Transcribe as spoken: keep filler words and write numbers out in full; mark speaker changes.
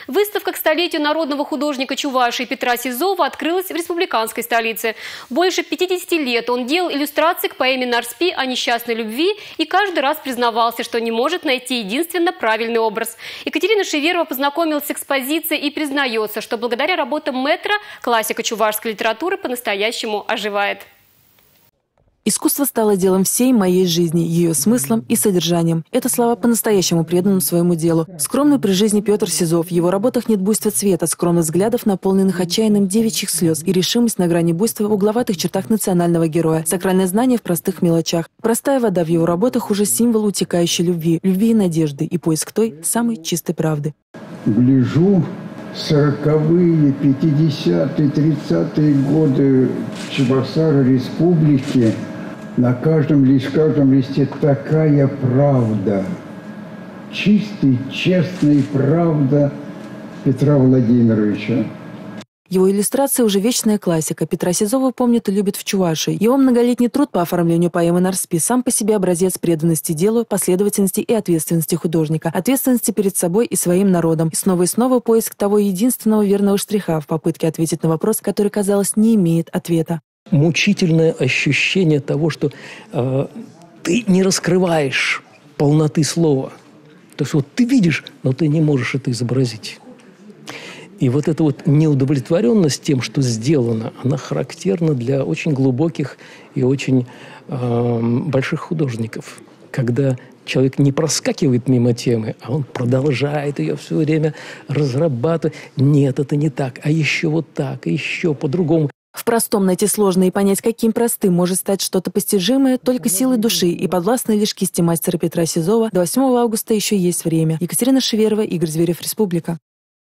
Speaker 1: Выставка к столетию народного художника Чувашии Петра Сизова открылась в республиканской столице. Больше пятидесяти лет он делал иллюстрации к поэме Нарспи о несчастной любви и каждый раз признавался, что не может найти единственно правильный образ. Екатерина Шеверова познакомилась с экспозицией и признается, что благодаря работам мэтра классика чувашской литературы по-настоящему оживает.
Speaker 2: Искусство стало делом всей моей жизни, ее смыслом и содержанием. Это слова по-настоящему преданным своему делу. Скромный при жизни Петр Сизов. В его работах нет буйства цвета, скромных взглядов, наполненных отчаянным девичьих слез, и решимость на грани буйства в угловатых чертах национального героя. Сакральное знание в простых мелочах. Простая вода в его работах уже символ утекающей любви, любви и надежды, и поиск той самой чистой правды.
Speaker 3: Гляжу, сороковые, пятидесятые, тридцатые годы Чебоксара республики. На каждом листе, каждом листе такая правда. Чистая, честная правда Петра Владимировича.
Speaker 2: Его иллюстрация уже вечная классика. Петра Сизова помнят и любят в Чувашии. Его многолетний труд по оформлению поэмы Нарспи сам по себе образец преданности делу, последовательности и ответственности художника. Ответственности перед собой и своим народом. И снова и снова поиск того единственного верного штриха в попытке ответить на вопрос, который, казалось, не имеет ответа.
Speaker 4: Мучительное ощущение того, что э, ты не раскрываешь полноты слова. То есть вот ты видишь, но ты не можешь это изобразить. И вот эта вот неудовлетворенность тем, что сделано, она характерна для очень глубоких и очень э, больших художников. Когда человек не проскакивает мимо темы, а он продолжает ее все время разрабатывать. Нет, это не так, а еще вот так, а еще по-другому.
Speaker 2: В простом найти сложно и понять, каким простым может стать что-то постижимое только силой души и подвластной лишь кисти мастера Петра Сизова. До восьмого августа еще есть время. Екатерина Шеверова, Игорь Зверев, Республика.